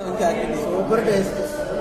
Super taste.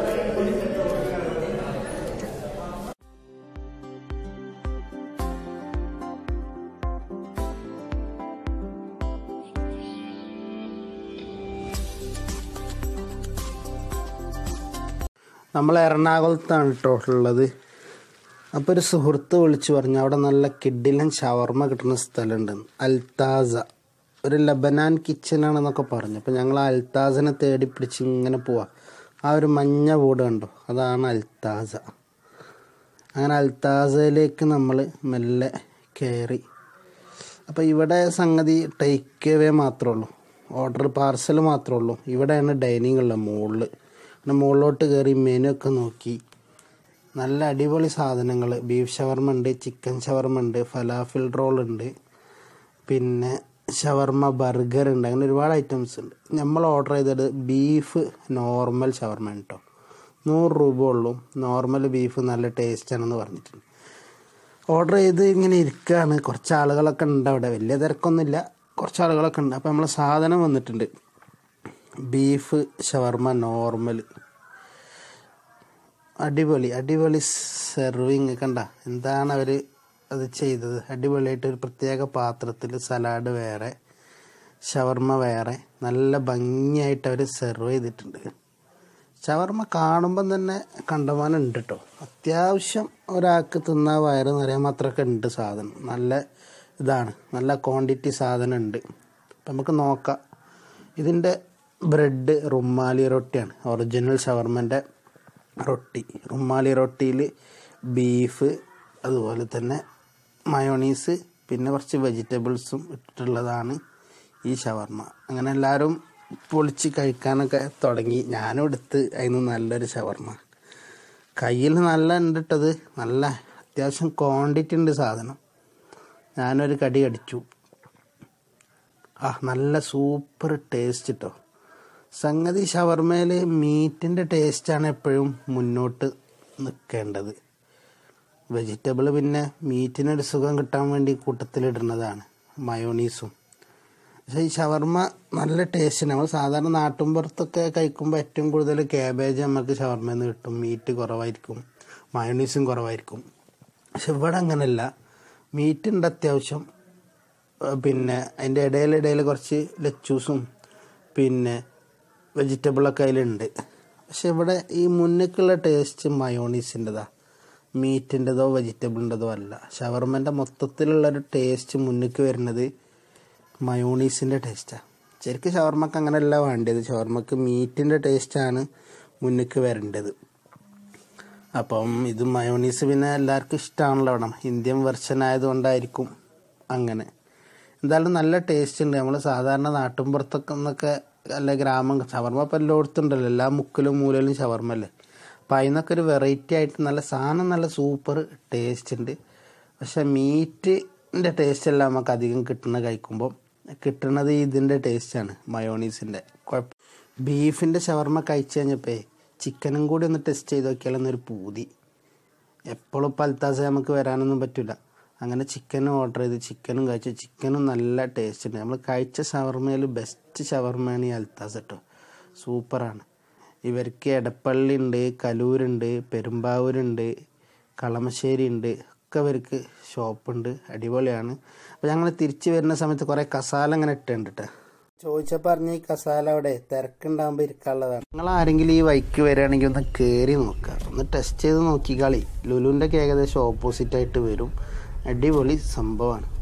നമ്മൾ എറണാകുളത്താണ് കേട്ടോ ഉള്ളത്. അപ്പോൾ ഒരു സുഹൃത്ത് വിളിച്ചു പറഞ്ഞു അവിടെ നല്ല കിഡിലൻ ഷവർമ കിട്ടുന്ന സ്ഥലമുണ്ട്, അൽത്താസ. ഒരു ലബനാൻ കിച്ചനാണെന്നൊക്കെ പറഞ്ഞു. അപ്പോൾ ഞങ്ങൾ അൽത്താസിനെ തേടി പിടിച്ച് ഇങ്ങനെ പോവാം. ആ ഒരു മഞ്ഞ ബോർഡ് കണ്ടോ, അതാണ് അൽത്താസ. അങ്ങനെ അൽത്താസയിലേക്ക് നമ്മൾ മെല്ലെ കയറി. അപ്പോൾ ഇവിടെ സംഗതി ടേക്ക് അവേ മാത്രമേ ഉള്ളൂ, ഓർഡർ പാർസൽ മാത്രമേ ഉള്ളൂ. ഇവിടെയാണ് ഡൈനിങ് ഉള്ളത് മുകളിൽ. പിന്നെ മുകളിലോട്ട് കയറി മെനു ഒക്കെ നോക്കി. നല്ല അടിപൊളി സാധനങ്ങൾ. ബീഫ് ഷവർമ ഉണ്ട്, ചിക്കൻ ഷവർമ ഉണ്ട്, ഫലാഫിൽ റോൾ ഉണ്ട്, പിന്നെ ഷവർമ ബർഗർ ഉണ്ട്. അങ്ങനെ ഒരുപാട് ഐറ്റംസ് ഉണ്ട്. നമ്മൾ ഓർഡർ ചെയ്തത് ബീഫ് നോർമൽ ഷവർമ കേട്ടോ. 100 രൂപ ഉള്ളൂ. നോർമൽ ബീഫ് നല്ല ടേസ്റ്റാണെന്ന് പറഞ്ഞിട്ടുണ്ട്. ഓർഡർ ചെയ്ത് ഇങ്ങനെ ഇരിക്കുകയാണ്. കുറച്ച് ആളുകളൊക്കെ ഉണ്ട് അവിടെ, വലിയ തിരക്കൊന്നുമില്ല, കുറച്ച് ആളുകളൊക്കെ ഉണ്ട്. അപ്പോൾ നമ്മൾ സാധനം വന്നിട്ടുണ്ട്, ബീഫ് ഷവർമ നോർമൽ. അടിപൊളി അടിപൊളി സെർവിങ്. കണ്ട എന്താണ് അവർ അത് ചെയ്തത്, അടിപൊളിയായിട്ട് ഒരു പ്രത്യേക പാത്രത്തിൽ സലാഡ് വേറെ, ഷവർമ വേറെ, നല്ല ഭംഗിയായിട്ട് അവർ സെർവ് ചെയ്തിട്ടുണ്ട്. ഷവർമ കാണുമ്പം തന്നെ കണ്ടമാനം ഉണ്ട് കേട്ടോ. അത്യാവശ്യം ഒരാൾക്ക് തിന്നാൻ വയറ് നിറയാൻ മാത്രമൊക്കെ ഉണ്ട് സാധനം. നല്ല ഇതാണ്, നല്ല ക്വാണ്ടിറ്റി സാധനം ഉണ്ട്. അപ്പം നമുക്ക് നോക്കാം. ഇതിൻ്റെ ബ്രെഡ് റുമാലി റൊട്ടിയാണ്, ഒറിജിനൽ ഷവർമൻ്റെ റൊട്ടി. റുമാലി റൊട്ടിയിൽ ബീഫ്, അതുപോലെ തന്നെ മയോണീസ്, പിന്നെ കുറച്ച് വെജിറ്റബിൾസും ഇട്ടിട്ടുള്ളതാണ് ഈ ഷവർമ. അങ്ങനെ എല്ലാവരും പൊളിച്ച് കഴിക്കാനൊക്കെ തുടങ്ങി. ഞാനും എടുത്ത് അതിന് നല്ലൊരു ഷവർമ. കയ്യിൽ നല്ല ഉണ്ട് ഇട്ടത്, നല്ല അത്യാവശ്യം ക്വാണ്ടിറ്റി ഉണ്ട് സാധനം. ഞാനൊരു കടി കടിച്ചു. നല്ല സൂപ്പർ ടേസ്റ്റ് കേട്ടോ. സംഗതി ഷവർമയിൽ മീറ്റിൻ്റെ ടേസ്റ്റാണ് എപ്പോഴും മുന്നോട്ട് നിൽക്കേണ്ടത്. വെജിറ്റബിൾ പിന്നെ മീറ്റിനൊരു സുഖം കിട്ടാൻ വേണ്ടി കൂട്ടത്തിലിടുന്നതാണ്, മയോണീസും. പക്ഷേ ഈ ഷവർമ നല്ല ടേസ്റ്റ്. നമ്മൾ സാധാരണ നാട്ടുമ്പുറത്തൊക്കെ കഴിക്കുമ്പോൾ ഏറ്റവും കൂടുതൽ ക്യാബേജ് നമുക്ക് ഷവർമയിൽ നിന്ന് കിട്ടും, മീറ്റ് കുറവായിരിക്കും, മയോണീസും കുറവായിരിക്കും. പക്ഷെ ഇവിടെ അങ്ങനെയല്ല, മീറ്റുണ്ട് അത്യാവശ്യം, പിന്നെ അതിൻ്റെ ഇടയിൽ കുറച്ച് ലച്ചൂസും പിന്നെ വെജിറ്റബിളൊക്കെ അതിലുണ്ട്. പക്ഷെ ഇവിടെ ഈ മുന്നിലേക്കുള്ള ടേസ്റ്റ് മയോണീസിൻ്റെതാ, മീറ്റിൻ്റെതോ വെജിറ്റബിളിൻ്റെതോ അല്ല. ഷവർമൻ്റെ മൊത്തത്തിലുള്ളൊരു ടേസ്റ്റ് മുന്നിലേക്ക് വരുന്നത് മയോണീസിൻ്റെ ടേസ്റ്റാണ്. ശരിക്കും ഷവർമക്ക് അങ്ങനെയല്ല വേണ്ടത്, ഷവർമക്ക് മീറ്റിൻ്റെ ടേസ്റ്റാണ് മുന്നിലേക്ക് വരേണ്ടത്. അപ്പം ഇത് മയോണീസ് പിന്നെ എല്ലാവർക്കും ഇഷ്ടമാണല്ലോ, ഇവിടെ ഇന്ത്യൻ വെർഷൻ ആയതുകൊണ്ടായിരിക്കും അങ്ങനെ. എന്തായാലും നല്ല ടേസ്റ്റ് ഉണ്ട്. നമ്മൾ സാധാരണ നാട്ടിൻപുറത്തൊക്കെ എന്നൊക്കെ അല്ല ഗ്രാമം ഷവർമ ഇപ്പം എല്ലായിടത്തും ഉണ്ടല്ലോ, എല്ലാ മുക്കിലും മൂലയിലും ഷവർമ അല്ലേ. അപ്പം അതിനൊക്കെ ഒരു വെറൈറ്റി ആയിട്ട് നല്ല സാധനം, നല്ല സൂപ്പർ ടേസ്റ്റ് ഉണ്ട്. പക്ഷെ മീറ്റിൻ്റെ ടേസ്റ്റ് അല്ല നമുക്ക് അധികം കഴിക്കുമ്പോൾ കിട്ടുന്നത് ഇതിൻ്റെ ടേസ്റ്റാണ്, മയോണീസിൻ്റെ. ബീഫിൻ്റെ ഷവർമ കഴിച്ച് കഴിഞ്ഞപ്പോൾ ചിക്കനും കൂടി ഒന്ന് ടെസ്റ്റ് ചെയ്ത് നോക്കിയാലെന്നൊരു പൂതി. എപ്പോഴും ഇപ്പോൾ അൽത്താസ നമുക്ക് വരാനൊന്നും പറ്റില്ല. അങ്ങനെ ചിക്കനും ഓർഡർ ചെയ്ത് ചിക്കനും കഴിച്ചു. ചിക്കനും നല്ല ടേസ്റ്റ് ഉണ്ട്. നമ്മൾ കഴിച്ച ഷവർമയിൽ ബെസ്റ്റ് ഷവർമയാണ് ഈ അൽത്താസ കേട്ടോ. സൂപ്പറാണ്. ഇവർക്ക് എടപ്പള്ളി ഉണ്ട്, കലൂരുണ്ട്, പെരുമ്പാവൂരുണ്ട്, കളമശ്ശേരി ഉണ്ട്, ഒക്കെ ഇവർക്ക് ഷോപ്പുണ്ട്. അടിപൊളിയാണ്. അപ്പോൾ ഞങ്ങൾ തിരിച്ച് വരുന്ന സമയത്ത് കുറേ കസാല ഇങ്ങനെ ഇട്ടുണ്ട് കേട്ടോ. ചോദിച്ചപ്പോൾ പറഞ്ഞ ഈ കസാല അവിടെ തിരക്കുണ്ടാകുമ്പോൾ ഇരിക്കാനുള്ളതാണ്. നിങ്ങൾ ആരെങ്കിലും ഈ വൈക്ക് വരികയാണെങ്കിൽ ഒന്ന് കയറി നോക്കുക, ഒന്ന് ടെസ്റ്റ് ചെയ്ത് നോക്കിക്കളി. ലുലുവിൻ്റെ ഒക്കെ ഏകദേശം ഓപ്പോസിറ്റായിട്ട് വരും. അടിപൊളി സംഭവമാണ്.